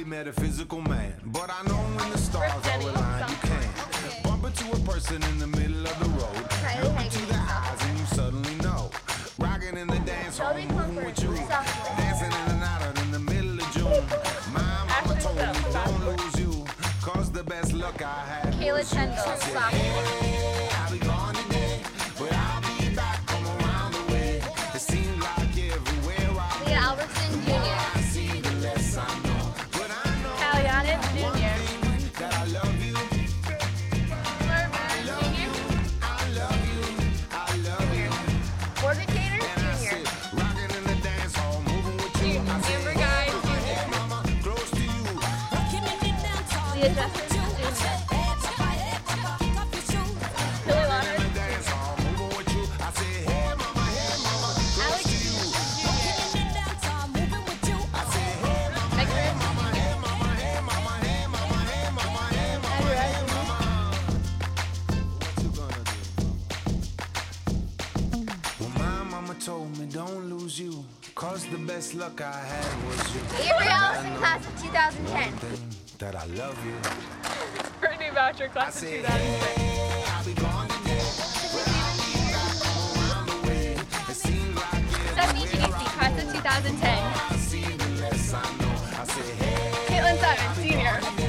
metaphysical man, but I know when the stars are aligned, you can bump into a person in the middle of the road, look into their eyes and you suddenly know. Rocking in the dance hall, moving with you, dancing in and out in the middle of June. My mama told me don't lose you, cause the best luck I had Kayla was you. Kendall, I said, sophomore. hey, I'll be gone today, but I'll be back from around the way. It seems like everywhere I Leah Albertson, Jr. I see, the less I know. But I know Kyle Yanis, Jr. that I love you. I love you. I love you. Morgan Gators, And I Jr. sit rocking in the dance hall, moving with you. I say, Amber Guy, hey, mama, close to you. Leah Jefferson, Jr. Billy Waters, In the dance hall, moving with you. I say, hey, mama, Alex close to you. I say, hey, mama, Megan Ritz, mama, hey, mama, hey, mama, hey, mama, hey, mama, hey, mama. Andrew Esmond, What you gonna do? Well, my mama told me don't lose you, cause the best luck I had was you. Avery Allison, class of 2010. Thing that I love you. Brittany Boucher, I class of say, 2006. hey, I'll be gone today, but I'll be back around the way. It seems like Stephanie Genesi, class of 2010. I see, the less I know. I say, hey, Caitlin Simon, senior.